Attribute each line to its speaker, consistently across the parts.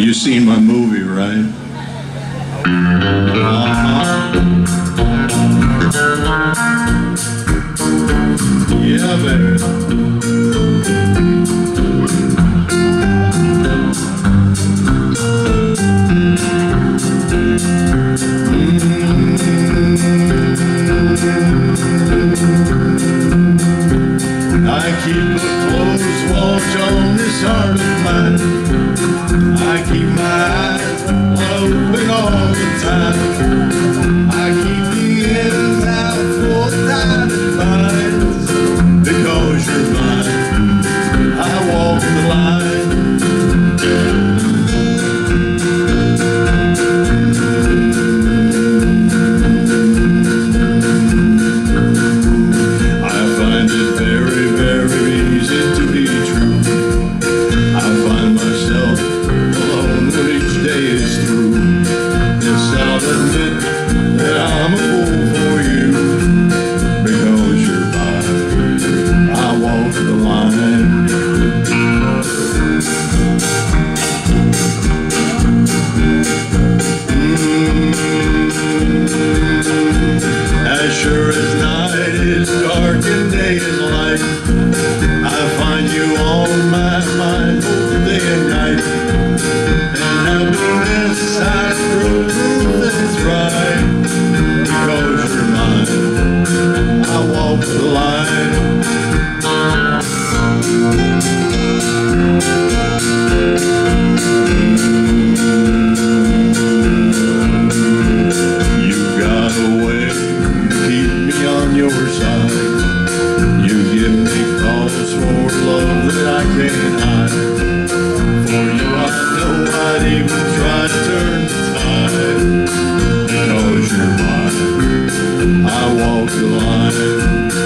Speaker 1: You seen my movie, right? Yeah, baby. I keep a close watch on this heart of mine. I keep my eyes open all the time. I keep the ends out for time to find. Because you're mine, I walk the line. I find it very, very easy to be true. I find myself alone when each day is through. Yes, I'll admit that I'm a fool for you. Because you're mine, I walk the line. As sure as night is dark and day is light, I find you on my mind both day and night. And happiness I prove that it's right. Because you're mine, I walk the line. You've got a way to keep me on your side. You give me cause for love that I can't hide. For you I know I'd even try to turn the tide. Because you're mine, I walk the line.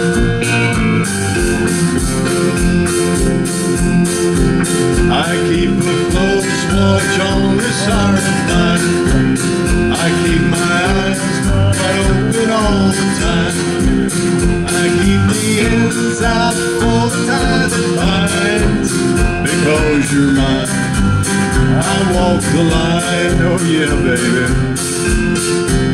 Speaker 1: I keep a close watch on this heart of mine. I keep my eyes wide open all the time. I keep the ends out for the time to find. Because you're mine, I walk the line. Oh yeah, baby.